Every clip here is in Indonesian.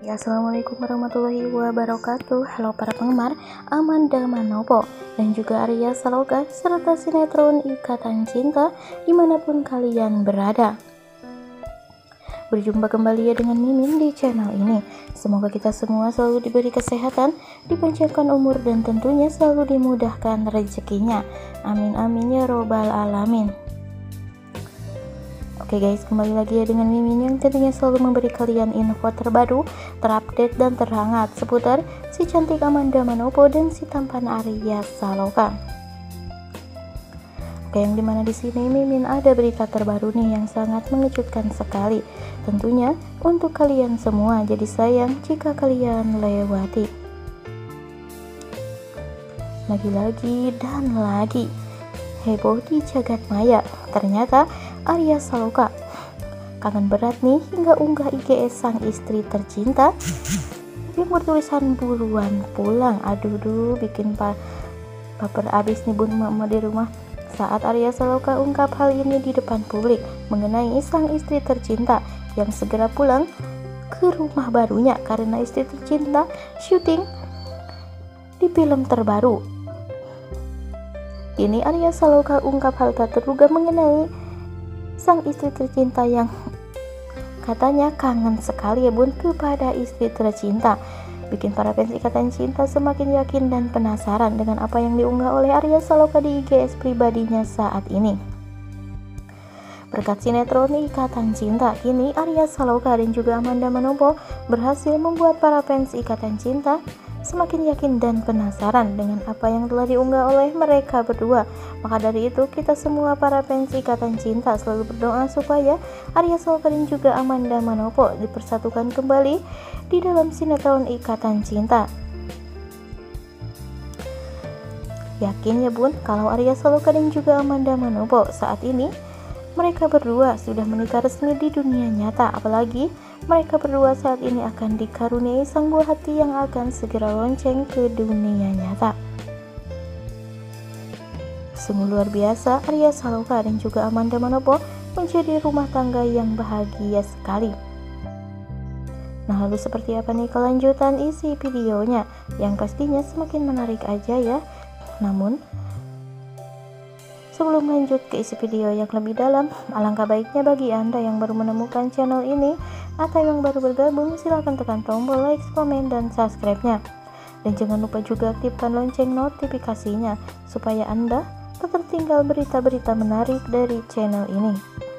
Assalamualaikum warahmatullahi wabarakatuh. Halo para penggemar Amanda Manopo dan juga Arya Saloka serta sinetron Ikatan Cinta dimanapun kalian berada. Berjumpa kembali ya dengan Mimin di channel ini. Semoga kita semua selalu diberi kesehatan, dipanjangkan umur dan tentunya selalu dimudahkan rezekinya. Amin amin ya robbal alamin. Oke guys, kembali lagi ya dengan Mimin yang tentunya selalu memberi kalian info terbaru, terupdate dan terhangat seputar si cantik Amanda Manopo dan si tampan Arya Saloka. Oke, yang dimana di sini Mimin ada berita terbaru nih yang sangat mengejutkan sekali. Tentunya untuk kalian semua, jadi sayang jika kalian lewati. Lagi-lagi dan lagi heboh di jagat maya. Ternyata Arya Saloka kangen berat nih hingga unggah IGS sang istri tercinta yang bertulisan buruan pulang. Aduh bikin baper abis nih bun mama di rumah saat Arya Saloka ungkap hal ini di depan publik mengenai sang istri tercinta yang segera pulang ke rumah barunya karena istri tercinta syuting di film terbaru. Ini Arya Saloka ungkap hal tak terduga mengenai sang istri tercinta yang katanya kangen sekali ya bun kepada istri tercinta. Bikin para fans Ikatan Cinta semakin yakin dan penasaran dengan apa yang diunggah oleh Arya Saloka di IGS pribadinya saat ini. Berkat sinetron Ikatan Cinta, kini Arya Saloka dan juga Amanda Manopo berhasil membuat para fans Ikatan Cinta semakin yakin dan penasaran dengan apa yang telah diunggah oleh mereka berdua. Maka dari itu kita semua para fans Ikatan Cinta selalu berdoa supaya Arya Saloka dan juga Amanda Manopo dipersatukan kembali di dalam sinetron Ikatan Cinta. Yakin ya bun kalau Arya Saloka dan juga Amanda Manopo saat ini mereka berdua sudah menikah resmi di dunia nyata, apalagi mereka berdua saat ini akan dikaruniai sang buah hati yang akan segera lonceng ke dunia nyata. Sungguh luar biasa, Arya Saloka dan juga Amanda Manopo menjadi rumah tangga yang bahagia sekali. Nah, lalu seperti apa nih kelanjutan isi videonya yang pastinya semakin menarik aja ya. Namun sebelum lanjut ke isi video yang lebih dalam, alangkah baiknya bagi Anda yang baru menemukan channel ini atau yang baru bergabung, silahkan tekan tombol like, komen, dan subscribe-nya. Dan jangan lupa juga aktifkan lonceng notifikasinya supaya Anda tak tertinggal berita-berita menarik dari channel ini.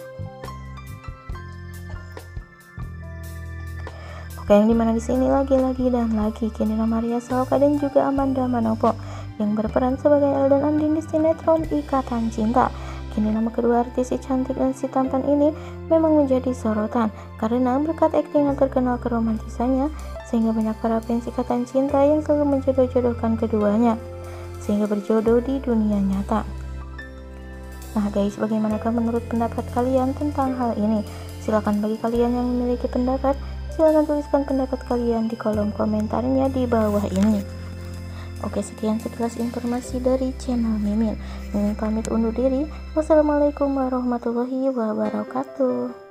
Oke, yang dimana di sini lagi-lagi dan lagi kini nama Arya Saloka dan juga Amanda Manopo yang berperan sebagai El dan Andin di sinetron Ikatan Cinta. Kini nama kedua artis si cantik dan si tampan ini memang menjadi sorotan karena berkat akting yang terkenal keromantisannya sehingga banyak para fans Ikatan Cinta yang selalu menjodoh-jodohkan keduanya sehingga berjodoh di dunia nyata. Nah guys, bagaimanakah menurut pendapat kalian tentang hal ini? Silakan bagi kalian yang memiliki pendapat, silakan tuliskan pendapat kalian di kolom komentarnya di bawah ini. Oke, sekian sekilas informasi dari channel Mimin. Mimin pamit undur diri. Wassalamualaikum warahmatullahi wabarakatuh.